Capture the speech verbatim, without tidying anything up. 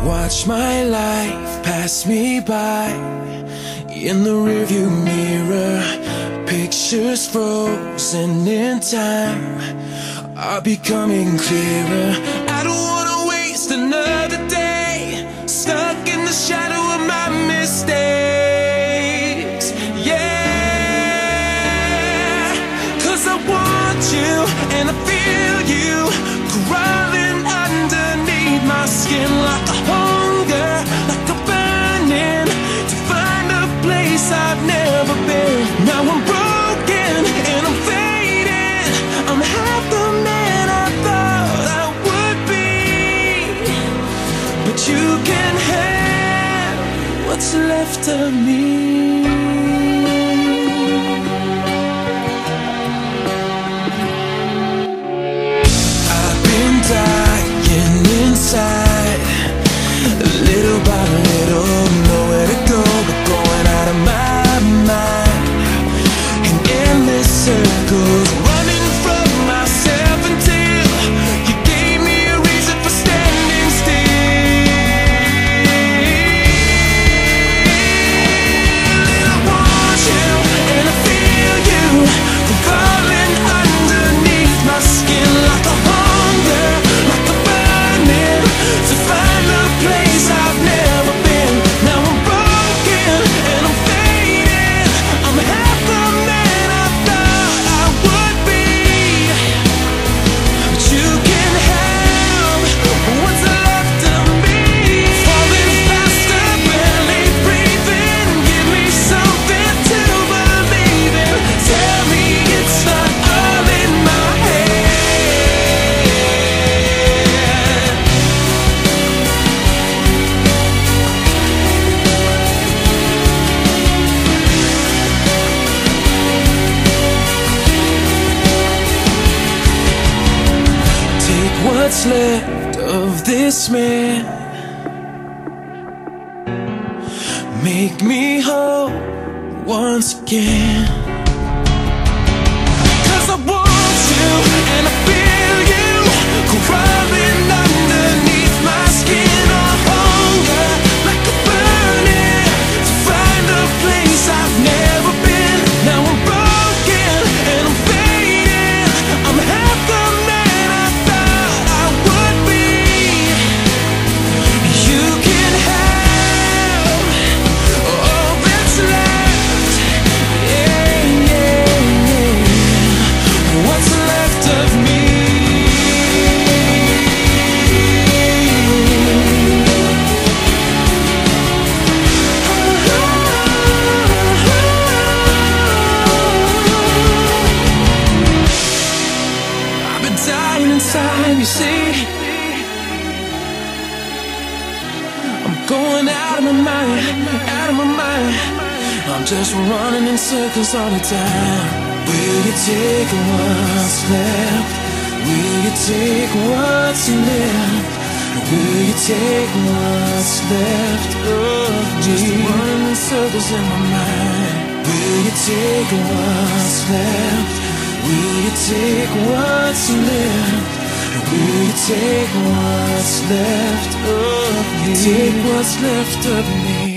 Watch my life pass me by in the rearview mirror. Pictures frozen in time are becoming clearer. I don't wanna waste another day stuck in the shadow of my mistakes. Yeah, 'cause I want you and I feel you crawling underneath my skin like a hunger, like a burning to find a place I've never been. Now I'm broken and I'm fading. I'm half the man I thought I would be, but you can have what's left of me. I've been dying inside, little by little, nowhere to go but going out of my mind in endless circles, running from myself until you gave me a reason for standing still. I want you and I feel you crawling underneath my skin like a hunger, like a burning to find a place I've never been. Now I'm broken and I'm fading. I'm half the man I thought I would be, but you can have what's left of me. Falling faster, barely breathing. Give me something to believe in. Tell me it's not all in my head. Take what's left of this man, make me whole once again. 'Cause I want you and I feel you crawling underneath my skin. A hunger like a burning to find a place I've never been. Now I'm broken and I'm fading. I'm half the man I thought I would be. You can have all that's left. Yeah, yeah, yeah. What's left of me? I've been dying inside, you see. I'm going out of my mind, out of my mind. I'm just running in circles all the time. Will you take what's left? Will you take what's left? Will you take what's left of me? Just running in circles in my mind. Will you take what's left? Will you take what's left? Will you take what's left of me? Take what's left of me.